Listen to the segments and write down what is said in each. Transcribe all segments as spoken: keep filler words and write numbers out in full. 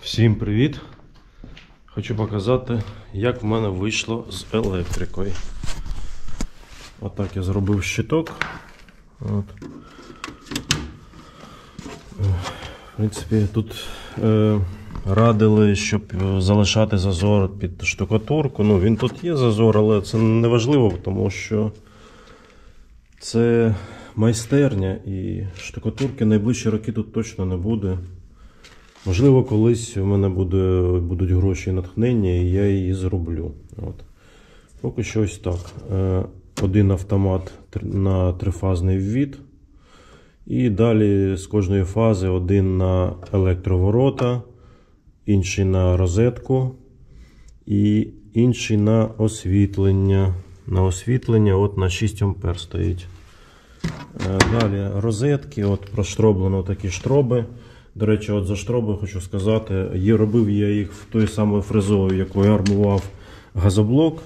Всім привіт! Хочу показати, як в мене вийшло з електрикою. Отак я зробив щиток. От. В принципі, тут е, радили, щоб залишати зазор під штукатурку. Ну, він тут є зазор, але це не важливо, тому що це майстерня і штукатурки найближчі роки тут точно не буде. Можливо, колись у мене буде, будуть гроші і натхнення, і я її зроблю. От. Поки що ось так. Один автомат на трифазний ввід. І далі з кожної фази один на електроворота, інший на розетку і інший на освітлення. На освітлення от на шість ампер стоїть. Далі розетки, от проштроблено такі штроби. До речі, от за штроби хочу сказати, є, робив я їх в той самою фрезою, якою я армував газоблок.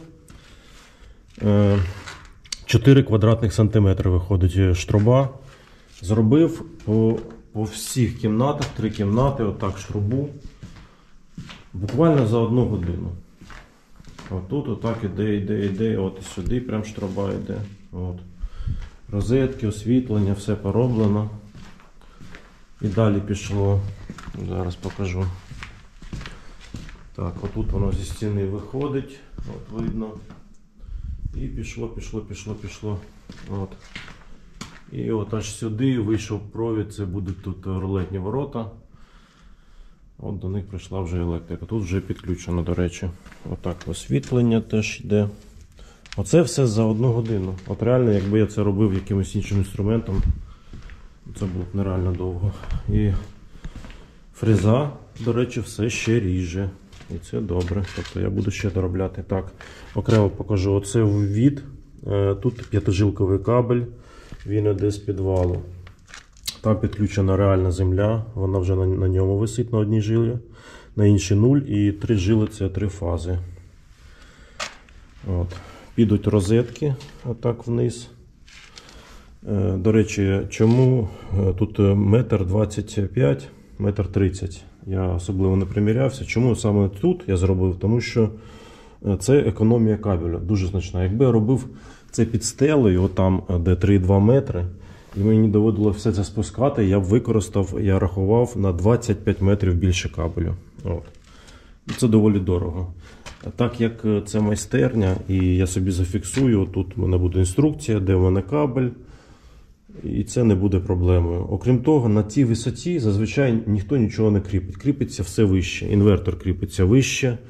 чотири квадратних сантиметри виходить штроба. Зробив по, по всіх кімнатах, три кімнати, отак штрубу. Буквально за одну годину. Отут отак іде, іде, іде, от і сюди прям штроба йде. От. Розетки, освітлення, все пороблено. І далі пішло, зараз покажу. Так, отут воно зі стіни виходить, от видно. І пішло, пішло, пішло, пішло. От. І от аж сюди вийшов провід, це будуть тут рулетні ворота. От до них прийшла вже електрика. Тут вже підключено, до речі. Отак освітлення теж йде. Оце все за одну годину. От реально, якби я це робив якимось іншим інструментом, це було б нереально довго. І фреза, до речі, все ще ріже. І це добре. Тобто я буду ще доробляти. Так, окремо покажу. Оце ввід. Тут п'ятижилковий кабель. Він іде з підвалу. Там підключена реальна земля. Вона вже на, на ньому висить на одній жилі. На іншій нуль. І три жили це три фази. От. Підуть розетки отак вниз. До речі, чому тут метр двадцять п'ять, метр тридцять? Я особливо не примірявся. Чому саме тут я зробив? Тому що це економія кабелю, дуже значна. Якби я робив це під стелею, отам, де три і два метри, і мені доводило все це спускати, я б використав, я рахував на двадцять п'ять метрів більше кабелю. От. Це доволі дорого. Так як це майстерня, і я собі зафіксую, тут в мене буде інструкція, де в мене кабель, і це не буде проблемою. Окрім того, на цій висоті зазвичай ніхто нічого не кріпить. Кріпиться все вище. Інвертор кріпиться вище,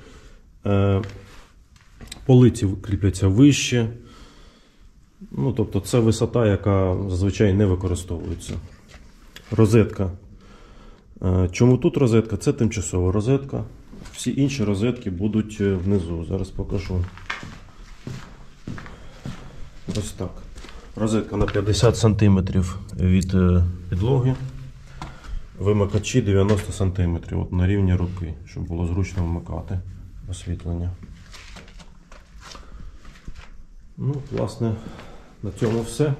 полиці кріпляться вище. Ну, тобто це висота, яка зазвичай не використовується. Розетка. Чому тут розетка? Це тимчасова розетка. Всі інші розетки будуть внизу. Зараз покажу. Ось так. Розетка на п'ятдесят сантиметрів від підлоги. Вимикачі дев'яносто сантиметрів. От на рівні руки, щоб було зручно вмикати освітлення. Ну, власне, на цьому все.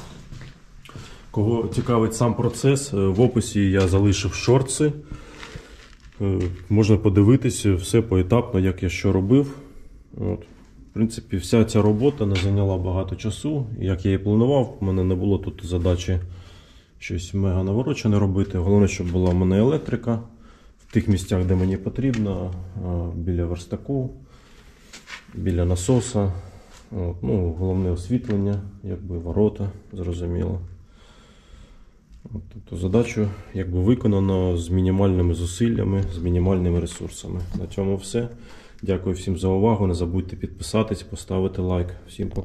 Кого цікавить сам процес, в описі я залишив шортси. Можна подивитися все поетапно, як я що робив. От. В принципі, вся ця робота не зайняла багато часу. Як я і планував, у мене не було тут задачі щось мега наворочене робити. Головне, щоб була в мене електрика в тих місцях, де мені потрібно, біля верстаку, біля насоса. От. Ну, головне освітлення, якби ворота, зрозуміло. От, тобто задачу якби виконано з мінімальними зусиллями, з мінімальними ресурсами. На цьому все. Дякую всім за увагу. Не забудьте підписатись, поставити лайк. Всім пока.